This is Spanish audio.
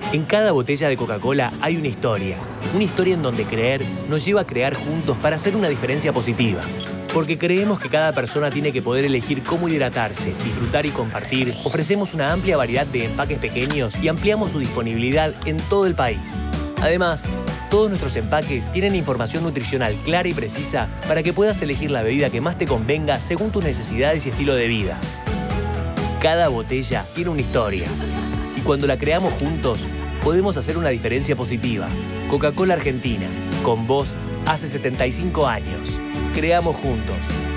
En cada botella de Coca-Cola hay una historia en donde creer nos lleva a crear juntos para hacer una diferencia positiva. Porque creemos que cada persona tiene que poder elegir cómo hidratarse, disfrutar y compartir, ofrecemos una amplia variedad de empaques pequeños y ampliamos su disponibilidad en todo el país. Además, todos nuestros empaques tienen información nutricional clara y precisa para que puedas elegir la bebida que más te convenga según tus necesidades y estilo de vida. Cada botella tiene una historia. Y cuando la creamos juntos, podemos hacer una diferencia positiva. Coca-Cola Argentina, con vos hace 75 años. Creamos juntos.